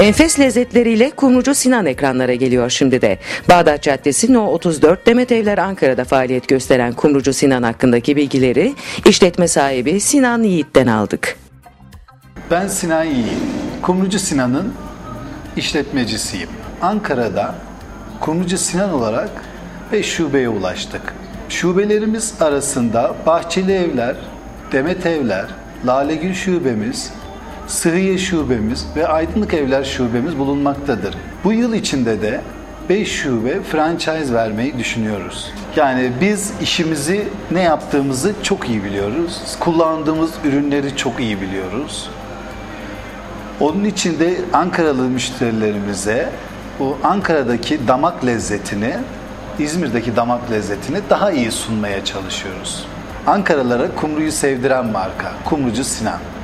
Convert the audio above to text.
Enfes lezzetleriyle Kumrucu Sinan ekranlara geliyor şimdi de. Bağdat Caddesi No 34 Demet Evler Ankara'da faaliyet gösteren Kumrucu Sinan hakkındaki bilgileri işletme sahibi Sinan Yiğit'ten aldık. Ben Sinan Yiğit, Kumrucu Sinan'ın işletmecisiyim. Ankara'da Kumrucu Sinan olarak 5 şubeye ulaştık. Şubelerimiz arasında Bahçeli Evler, Demet Evler, Lalegül Şubemiz, Sıhhiye Şubemiz ve Aydınlık Evler Şubemiz bulunmaktadır. Bu yıl içinde de 5 şube franchise vermeyi düşünüyoruz. Yani biz işimizi, ne yaptığımızı çok iyi biliyoruz. Kullandığımız ürünleri çok iyi biliyoruz. Onun için de Ankaralı müşterilerimize bu Ankara'daki damak lezzetini, İzmir'deki damak lezzetini daha iyi sunmaya çalışıyoruz. Ankaralılara kumruyu sevdiren marka Kumrucu Sinan.